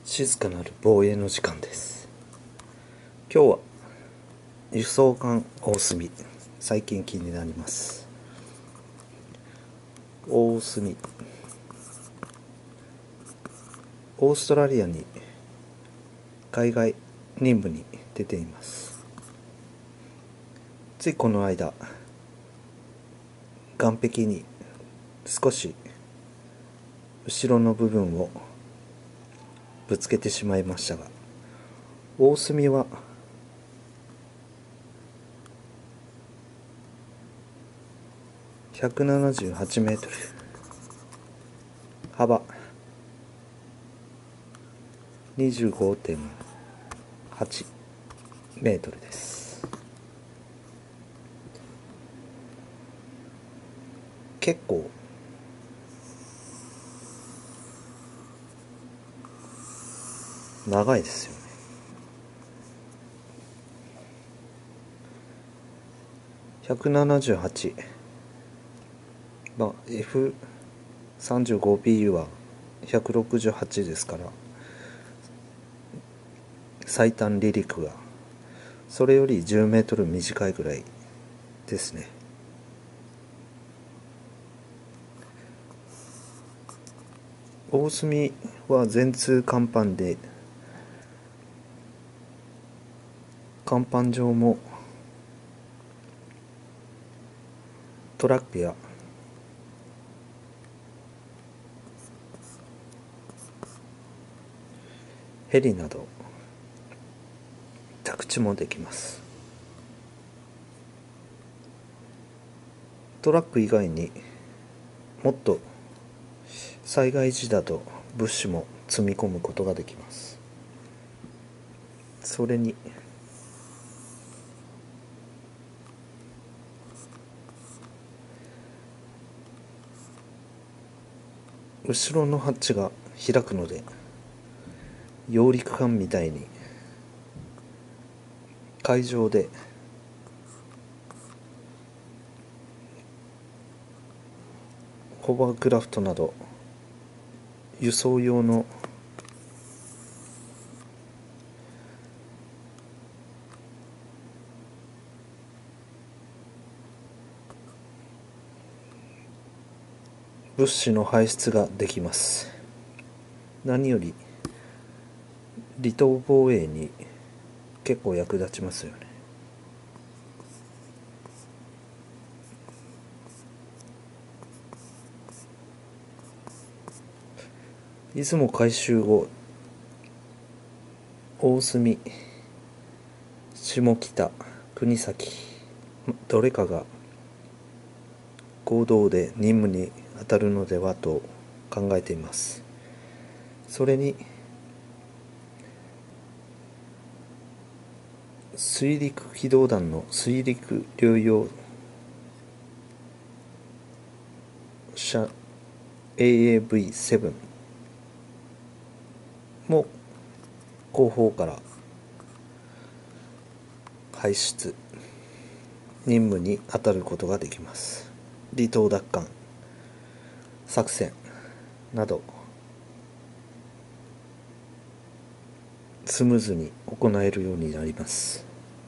静かなる防衛の時間です。今日は輸送艦大隅、最近気になります。大隅、オーストラリアに海外任務に出ています。ついこの間、岸壁に少し後ろの部分をぶつけてしまいましたが、大隅は178メートル、幅25.8メートルです。結構長いですよね。178、F35PU は168ですから、最短離陸がそれより10メートル短いぐらいですね。大隅は全通甲板で、甲板上もトラックやヘリなど宅地もできます。トラック以外にもっと災害時だと物資も積み込むことができます。それに後ろのハッチが開くので、揚陸艦みたいに海上でホバークラフトなど輸送用の物資の排出ができます。何より離島防衛に結構役立ちますよね。出雲改修後、大隅、下北、国東、どれかが合同で任務に当たるのではと考えています。それに水陸機動団の水陸両用車 AAV7 も後方から排出任務に当たることができます。離島奪還作戦などスムーズに行えるようになります。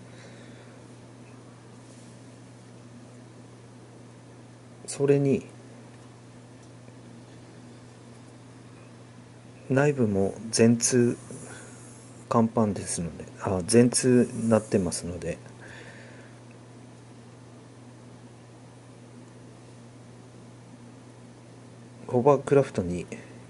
それに内部も全通甲板ですので、全通になってますので、ホバークラフトに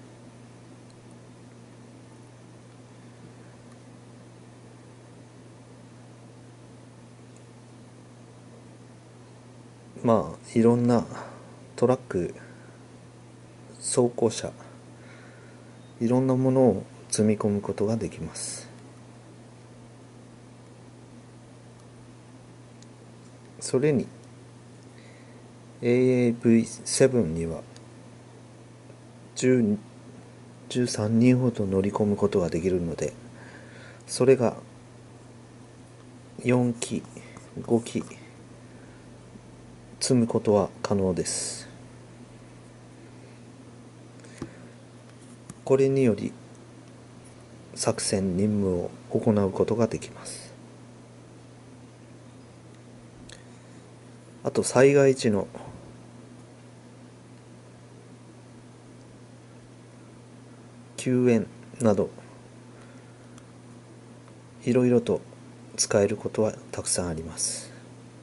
いろんなトラック、装甲車、いろんなものを積み込むことができます。それに AAV7 には13人ほど乗り込むことができるので、それが4機5機積むことは可能です。これにより作戦任務を行うことができます。あと災害時の救援などいろいろと使えることはたくさんあります。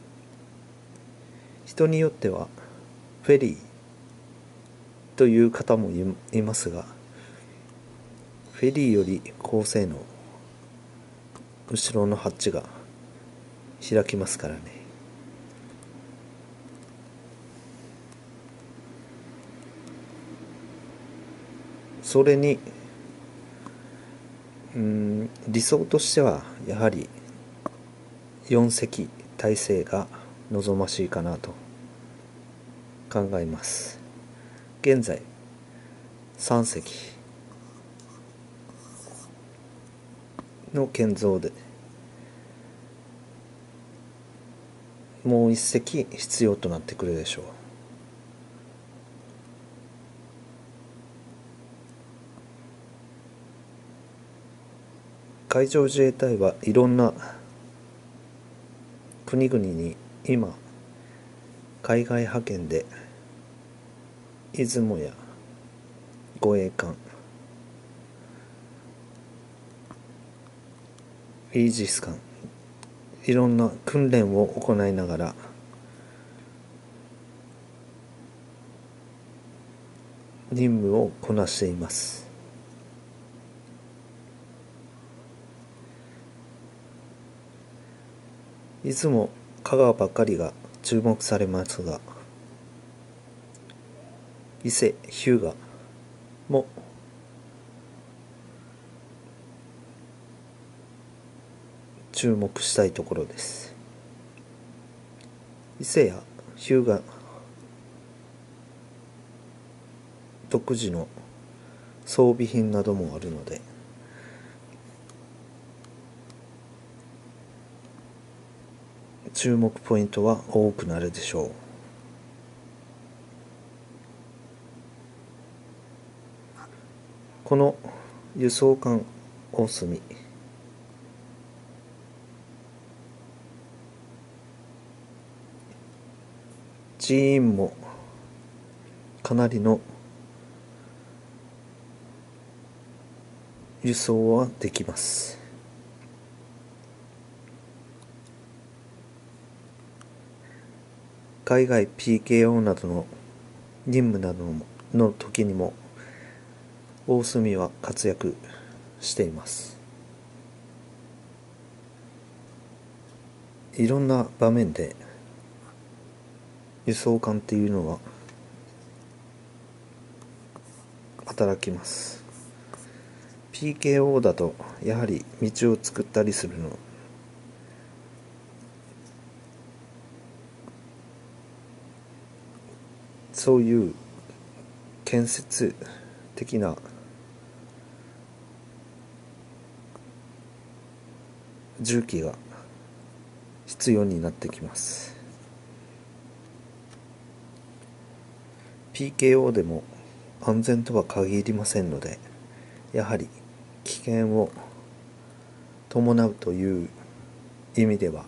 人によってはフェリーという方もいますが、フェリーより高性能、後ろのハッチが開きますからね。それに理想としてはやはり4隻体制が望ましいかなと考えます。現在3隻の建造でもう1隻必要となってくるでしょう。海上自衛隊はいろんな国々に今海外派遣で出雲や護衛艦、イージス艦、いろんな訓練を行いながら任務をこなしています。出雲、香川ばかりが注目されますが、伊勢、日向も注目したいところです。伊勢や日向独自の装備品などもあるので、注目ポイントは多くなるでしょう。この輸送艦大隅、人員もかなりの輸送はできます。海外 PKO などの任務などの時にも大隅は活躍しています。いろんな場面で輸送艦っていうのは働きます。 PKO だとやはり道を作ったりするの、そういう建設的な重機が必要になってきます。 PKO でも安全とは限りませんので、やはり危険を伴うという意味では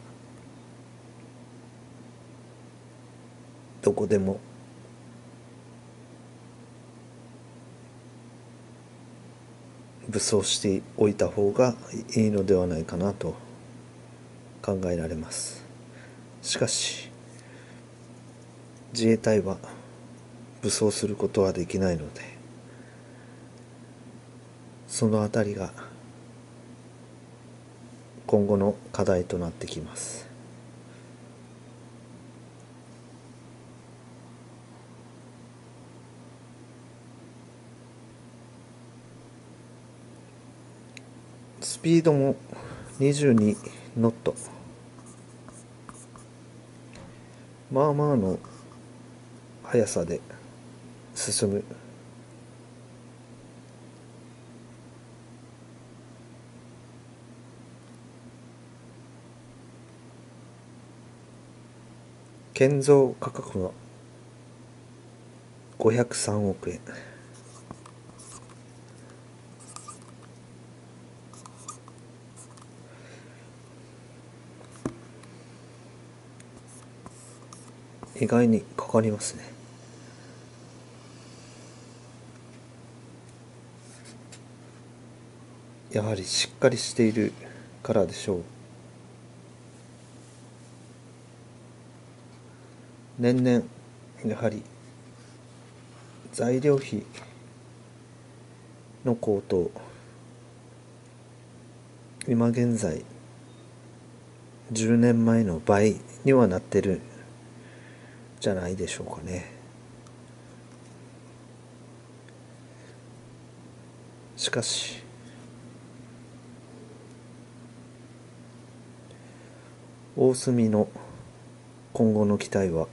どこでも武装しておいた方がいいのではないかなと考えられます。しかし自衛隊は武装することはできないので、そのあたりが今後の課題となってきます。スピードも22ノット、まあまあの速さで進む。建造価格は503億円。 意外にかかりますね。やはりしっかりしているからでしょう。年々やはり材料費の高騰、今現在10年前の倍にはなってるんじゃないでしょうかね。しかし大隅の今後の期待は、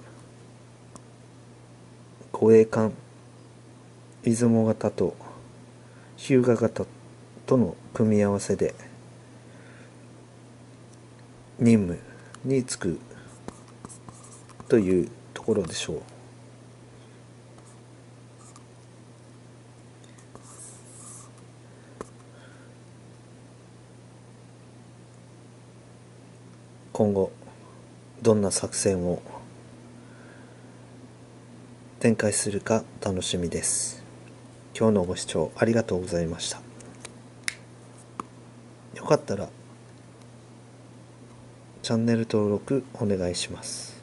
護衛艦出雲型と日向型との組み合わせで任務に就くというところでしょう。今後どんな作戦を展開するか楽しみです。今日のご視聴ありがとうございました。よかったらチャンネル登録お願いします。